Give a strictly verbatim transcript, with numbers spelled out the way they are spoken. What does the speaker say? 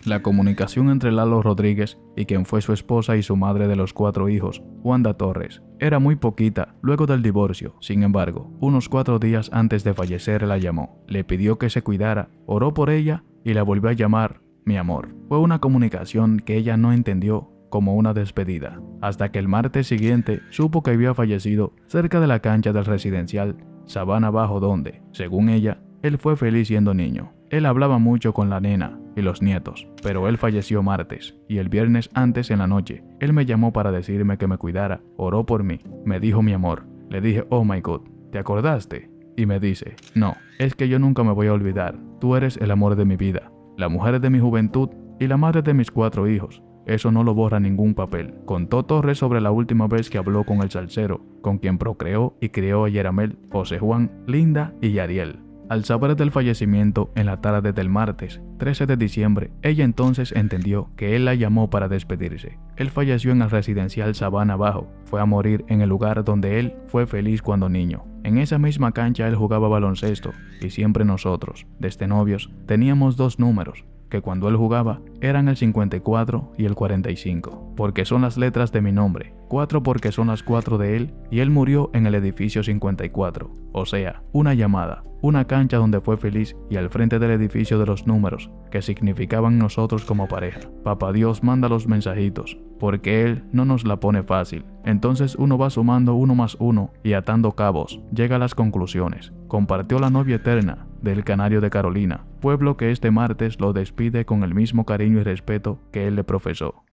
La comunicación entre Lalo Rodríguez y quien fue su esposa y su madre de los cuatro hijos, Wanda Torres, era muy poquita luego del divorcio. Sin embargo, unos cuatro días antes de fallecer la llamó, le pidió que se cuidara, oró por ella y la volvió a llamar mi amor. Fue una comunicación que ella no entendió como una despedida, hasta que el martes siguiente supo que había fallecido cerca de la cancha del residencial Sabana Bajo donde, según ella, él fue feliz siendo niño. Él hablaba mucho con la nena y los nietos, pero él falleció martes, y el viernes antes en la noche, él me llamó para decirme que me cuidara, oró por mí, me dijo mi amor. Le dije, oh my God, ¿te acordaste? Y me dice, no, es que yo nunca me voy a olvidar, tú eres el amor de mi vida, la mujer de mi juventud y la madre de mis cuatro hijos. Eso no lo borra ningún papel. Contó Torres sobre la última vez que habló con el salsero, con quien procreó y crió a Yeramel, José Juan, Linda y Yariel. Al saber del fallecimiento en la tarde del martes trece de diciembre, ella entonces entendió que él la llamó para despedirse. Él falleció en el residencial Sabana Bajo, fue a morir en el lugar donde él fue feliz cuando niño. En esa misma cancha él jugaba baloncesto y siempre nosotros, desde novios, teníamos dos números, que cuando él jugaba eran el cincuenta y cuatro y el cuarenta y cinco, porque son las letras de mi nombre, cuatro porque son las cuatro de él y él murió en el edificio cincuenta y cuatro, o sea, una llamada, una cancha donde fue feliz y al frente del edificio de los números, que significaban nosotros como pareja. Papá Dios manda los mensajitos, porque Él no nos la pone fácil. Entonces uno va sumando uno más uno y atando cabos, llega a las conclusiones. Compartió la novia eterna del Canario de Carolina, pueblo que este martes lo despide con el mismo cariño y respeto que él le profesó.